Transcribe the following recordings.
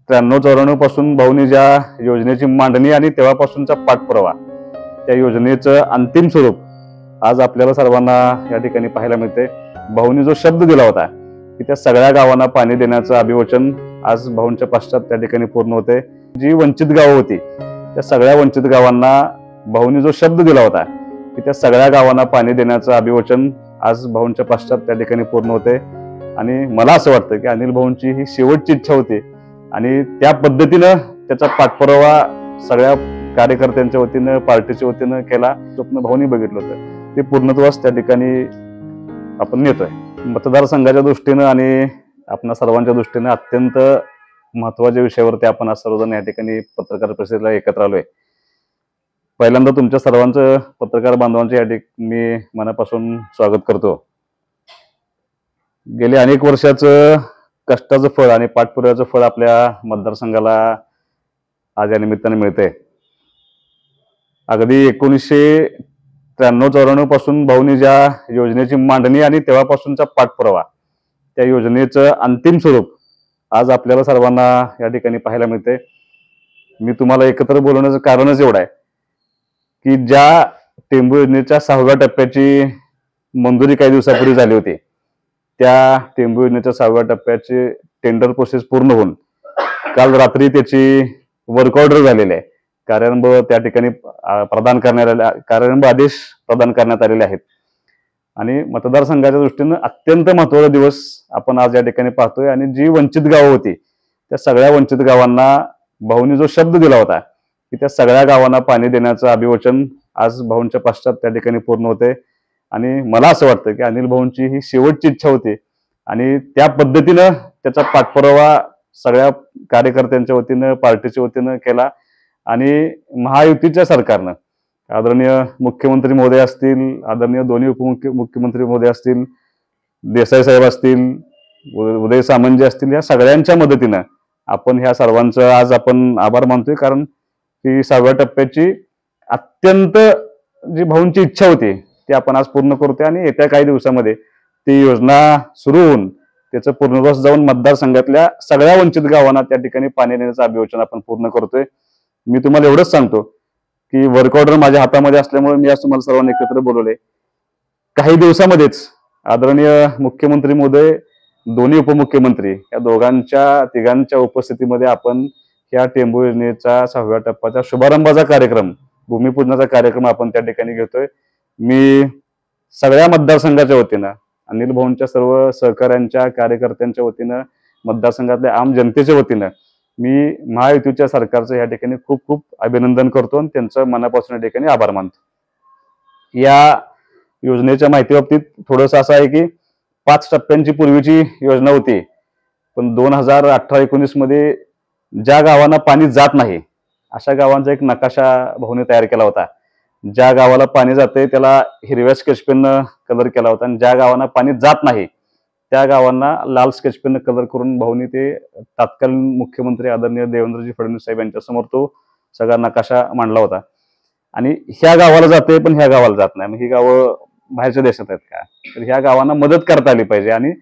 93-94 पासून भाऊनी ज्या योजनेची मांडणी आणि तेव्हापासूनचा पाठपुरावा, त्या योजनेचं अंतिम स्वरूप आज आपल्याला सर्वांना या ठिकाणी पाहायला मिळते। भाऊनी जो शब्द दिला होता की त्या सगळ्या गावांना पाणी देण्याचं अभिवचन आज भाऊंच्या पश्चात त्या ठिकाणी पूर्ण होते। जी वंचित गावं होती त्या सगळ्या वंचित गावांना भाऊनी जो शब्द दिला होता की त्या सगळ्या गावांना पाणी देण्याचं अभिवचन आज भाऊंच्या पश्चात त्या ठिकाणी पूर्ण होते। आणि मला असं वाटतं की अनिल भाऊंची ही शेवटची इच्छा होती आणि त्या पद्धतीनं त्याचा पाठपुरावा सगळ्या कार्यकर्त्यांच्या वतीनं, पार्टीच्या वतीनं केला। स्वप्न भाऊनी बघितलं होतं ते पूर्णत्वास त्या ठिकाणी आपण नेतोय। मतदारसंघाच्या दृष्टीनं आणि आपल्या सर्वांच्या दृष्टीनं अत्यंत महत्वाच्या विषयावरती आपण आज सर्वजण या ठिकाणी पत्रकार परिषदेला एकत्र आलोय। पहिल्यांदा तुमच्या सर्वांचं पत्रकार बांधवांचे या ठिकाणी मी मनापासून स्वागत करतो। गेले अनेक वर्षाचं कष्टाचं फळ आणि पाठपुराव्याचं फळ आपल्या मतदारसंघाला आज या निमित्ताने मिळतंय। अगदी 1993-94 पासून भाऊनी ज्या योजनेची मांडणी आणि तेव्हापासूनचा पाठपुरावा, त्या योजनेचं अंतिम स्वरूप आज आपल्याला सर्वांना या ठिकाणी पाहायला मिळते। मी तुम्हाला एकत्र बोलवण्याचं कारणच एवढं आहे की ज्या टेंबू योजनेच्या 6व्या टप्प्याची मंजुरी काही दिवसापूर्वी झाली होती, त्या टेंबू योजनेच्या 6व्या टप्प्याची टेंडर प्रोसेस पूर्ण होऊन काल रात्री त्याची वर्क ऑर्डर झालेली आहे। कार्यारंभ त्या ठिकाणी कार्यारंभ आदेश प्रदान करण्यात आलेले आहेत आणि मतदारसंघाच्या दृष्टीनं अत्यंत महत्त्वाचा दिवस आपण आज या ठिकाणी पाहतोय। आणि जी वंचित गावं होती त्या सगळ्या वंचित गावांना भाऊनी जो शब्द दिला होता की त्या सगळ्या गावांना पाणी देण्याचं अभिवचन आज भाऊंच्या पश्चात त्या ठिकाणी पूर्ण होते। आणि मला असं वाटतं की अनिल भाऊंची ही शेवटची इच्छा होती आणि त्या पद्धतीनं त्याचा पाठपुरावा सगळ्या कार्यकर्त्यांच्या वतीनं, पार्टीच्या वतीनं केला। आणि महायुतीच्या सरकारनं आदरणीय मुख्यमंत्री महोदय असतील, आदरणीय दोन्ही उपमुख्यमंत्री महोदय असतील, देसाई साहेब असतील, उदय सामंत असतील, या सगळ्यांच्या मदतीनं आपण ह्या सर्वांचं आज आपण आभार मानतोय। कारण ही 6व्या टप्प्याची अत्यंत जी भाऊंची इच्छा होती ती आपण आज पूर्ण करतोय आणि येत्या काही दिवसामध्ये ती योजना सुरू होऊन त्याचं पूर्णत्वास जाऊन मतदारसंघातल्या सगळ्या वंचित गावांना त्या ठिकाणी पाणी देण्याचं अभिवचन आपण पूर्ण करतोय। मी तुम्हाला एवढंच सांगतो की वर्क ऑर्डर माझ्या हातामध्ये असल्यामुळे मी आज तुम्हाला सर्वांना एकत्र बोलवले। काही दिवसामध्येच आदरणीय मुख्यमंत्री महोदय, दोन्ही उपमुख्यमंत्री या दोघांच्या तिघांच्या उपस्थितीमध्ये आपण या टेंबू योजनेचा 6व्या टप्प्याचा शुभारंभाचा कार्यक्रम, भूमिपूजनाचा कार्यक्रम आपण त्या ठिकाणी घेतोय। मी सगळ्या मतदारसंघाच्या वतीनं, अनिल भाऊंच्या सर्व सहकाऱ्यांच्या, कार्यकर्त्यांच्या वतीनं, मतदारसंघातल्या आम जनतेच्या वतीनं मी महायुतीच्या सरकारचं या ठिकाणी खूप खूप अभिनंदन करतो आणि त्यांचं मनापासून या ठिकाणी आभार मानतो। या योजनेच्या माहिती बाबतीत थोडंसं असं आहे की 5 टप्प्यांची पूर्वीची योजना होती, पण 2018-19 मध्ये ज्या गावांना पाणी जात नाही अशा गावांचा एक नकाशा भाऊने तयार केला होता। ज्या गावाला पाणी जाते त्याला हिरव्या स्केचपेननं कलर केला होता आणि ज्या गावांना पाणी जात नाही त्या गावांना लाल स्केचपेननं कलर करून भाऊनी ते तत्कालीन मुख्यमंत्री आदरणीय देवेंद्रजी फडणवीस साहेब यांच्या समोर तो सगळा नकाशा मांडला होता। आणि ह्या गावाला जाते पण ह्या गावाला जात नाही, मग ही गावं बाहेरच्या देशात आहेत का, तर ह्या गावांना मदत करता आली पाहिजे। आणि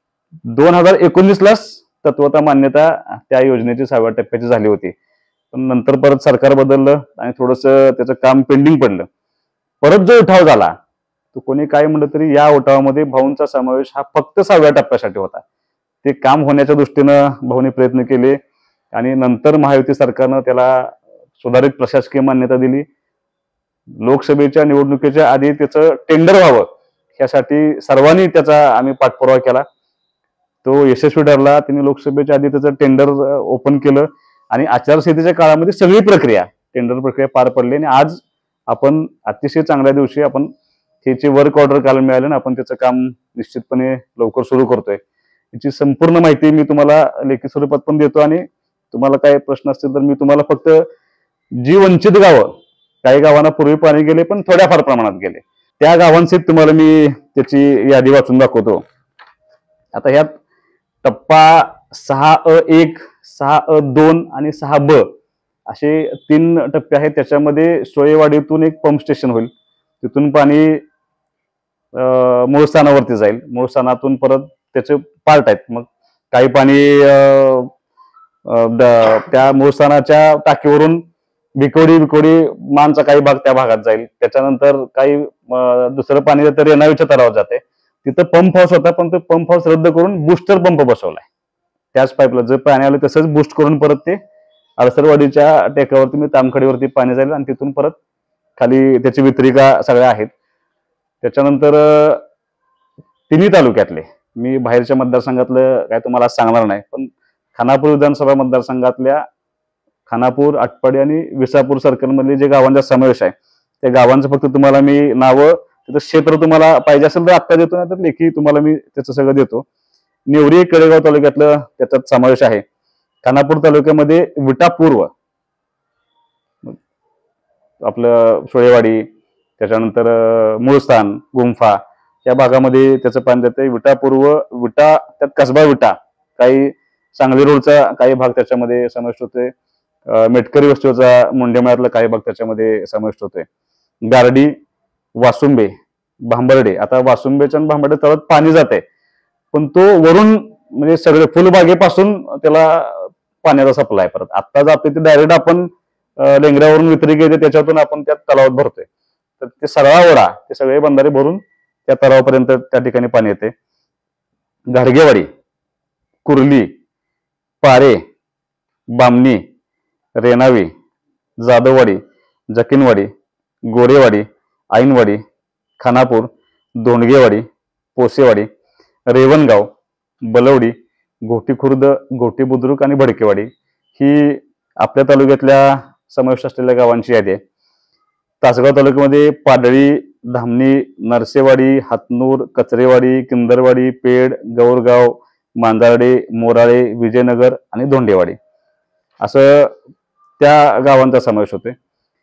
2019लाच तत्वता मान्यता त्या योजनेची 6व्या टप्प्याची झाली होती, पण नंतर परत सरकार बदललं आणि थोडंसं त्याचं काम पेंडिंग पडलं। परत जो उठाव झाला तो कोणी काय म्हणलं तरी या उठावामध्ये भाऊंचा समावेश हा फक्त 6व्या टप्प्यासाठी होता। ते काम होण्याच्या दृष्टीनं भाऊने प्रयत्न केले आणि नंतर महायुती सरकारनं त्याला सुधारित प्रशासकीय मान्यता दिली। लोकसभेच्या निवडणुकीच्या आधी त्याचं टेंडर व्हावं यासाठी सर्वांनी त्याचा आम्ही पाठपुरावा केला, तो यशस्वी ठरला। त्यांनी लोकसभेच्या आधी त्याचं टेंडर ओपन केलं आणि आचारसंहितेच्या काळामध्ये सगळी प्रक्रिया, टेंडर प्रक्रिया पार पडली आणि आज आपण अतिशय चांगल्या दिवशी आपण त्याची वर्क ऑर्डर काल मिळाली आणि आपण त्याचं काम निश्चितपणे लवकर सुरू करतोय। याची संपूर्ण माहिती मी तुम्हाला लेखी स्वरूपात पण देतो आणि तुम्हाला काही प्रश्न असतील तर मी तुम्हाला फक्त जी वंचित गावं, काही गावांना पूर्वी पाणी गेले पण थोड्याफार प्रमाणात गेले, त्या गावांची तुम्हाला मी त्याची यादी वाचून दाखवतो। आता ह्यात टप्पा 6A1, 6A2 आणि 6B असे 3 टप्पे आहेत। त्याच्यामध्ये सोयेवाडीतून एक पंप स्टेशन होईल, तिथून पाणी मूळ स्थानावरती जाईल, मूळ स्थानातून परत त्याचे पार्ट आहेत। मग काही पाणी त्या मूळस्थानाच्या टाकीवरून भिकोडी भिकोडी मानचा काही भाग त्या भागात जाईल. त्याच्यानंतर काही दुसरं पाणी तर रेणावीच्या तलावात जाते. तिथं पंप हाऊस होता, पण तो पंप हाऊस रद्द करून बुस्टर पंप बसवलाय. त्याच पाईपला जे पाणी आलं तसंच बुस्ट करून परत ते अडसरवाडीच्या टेकावरती मी तामखडीवरती पाणी जाईल आणि तिथून परत खाली त्याची वितरिका सगळ्या आहेत. त्याच्यानंतर तिन्ही तालुक्यातले, मी बाहेरच्या मतदारसंघातलं काय तुम्हाला आज सांगणार नाही, पण खानापूर विधानसभा मतदारसंघातल्या खानापूर, आटपाडी आणि विसापूर सर्कल मधले जे गावांचा समावेश आहे त्या गावांचं फक्त तुम्हाला मी नावं, त्याचं क्षेत्र तुम्हाला पाहिजे असेल तर आत्ता देतो, नाही तर लेखी तुम्हाला मी त्याचं सगळं देतो. नेवरी कडेगाव तालुक्यातलं त्याच्यात समावेश आहे. खानापूर तालुक्यामध्ये विटा पूर्व, आपलं सोळेवाडी, त्याच्यानंतर मूळस्थान, गुंफा या भागामध्ये त्याचं पाणी जाते. विटा पूर्व, विटा त्यात कसबा विटा, काही सांगली रोडचा काही भाग त्याच्यामध्ये समाविष्ट होते. मेटकरी वस्तीचा मुंडेमाळ्यातला काही भाग त्याच्यामध्ये समाविष्ट होतोय. गारडी, वासुंबे, भांबर्डे. आता वासुंबेच्या भांबर्डे तळात पाणी जाते, पण तो वरून म्हणजे सगळे फुलबागेपासून त्याला पाण्याचा सप्लाय परत आता जाते ते डायरेक्ट आपण लेंगऱ्यावरून वितरिक येते, त्याच्यातून आपण त्या तलावात भरतोय. तर ते सगळा ओढा, ते सगळे बंधारे भरून त्या तलावापर्यंत त्या ठिकाणी पाणी येते. घाडगेवाडी, कुर्ली, पारे, बामणी, रेणावी, जाधववाडी, जकीनवाडी, गोरेवाडी, ऐनवाडी, खानापूर, दोंडगेवाडी, पोसेवाडी, रेवणगाव, बलवडी, घोटी खुर्द, घोटी बुद्रुक आणि भडकेवाडी ही आपल्या तालुक्यातल्या समाविष्ट असलेल्या गावांची यादी आहे. तासगाव तालुक्यामध्ये पाडळी, धामणी, नरसेवाडी, हातनूर, कचरेवाडी, किंदरवाडी, पेड, गौरगाव, मांजार्डे, मोराळे, विजयनगर आणि धोंडेवाडी असं त्या गावांचा समावेश होतोय.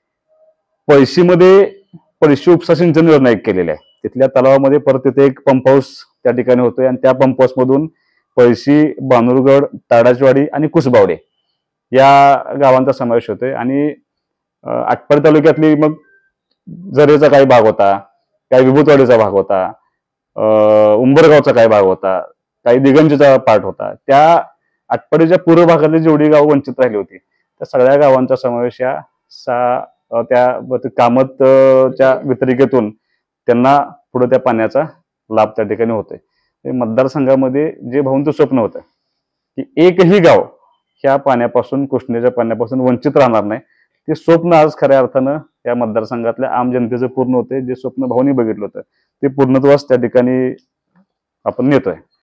पळशीमध्ये पळशी उपसा सिंचन योजना एक केलेली आहे. तिथल्या तलावामध्ये परत तिथे एक पंप हाऊस त्या ठिकाणी होतोय आणि त्या पंप हाऊस मधून पळशी, बानुरगड, ताडाचवाडी आणि कुसबावडे या गावांचा समावेश होतोय. आणि आटपाडी तालुक्यातली मग झरेचा काही भाग होता, काही विभूतवाडीचा भाग होता, उंबरगावचा काही भाग होता, काही दिगंजीचा पार्ट होता. त्या आटपाडीच्या पूर्व भागातली जेवढी गाव वंचित राहिली होती त्या सगळ्या गावांचा समावेश या त्या कामतच्या वितरिकेतून त्यांना पुढे त्या पाण्याचा लाभ त्या ठिकाणी होतोय. मतदारसंघामध्ये जे भाऊंचं स्वप्न होतं की एकही गाव ह्या पाण्यापासून, कृष्णेच्या पाण्यापासून वंचित राहणार नाही, ते स्वप्न आज खऱ्या अर्थानं या मतदारसंघातल्या आम जनतेचं पूर्ण होते. जे स्वप्न भाऊनी बघितलं होतं ते पूर्णत्वास त्या ठिकाणी आपण नेतोय.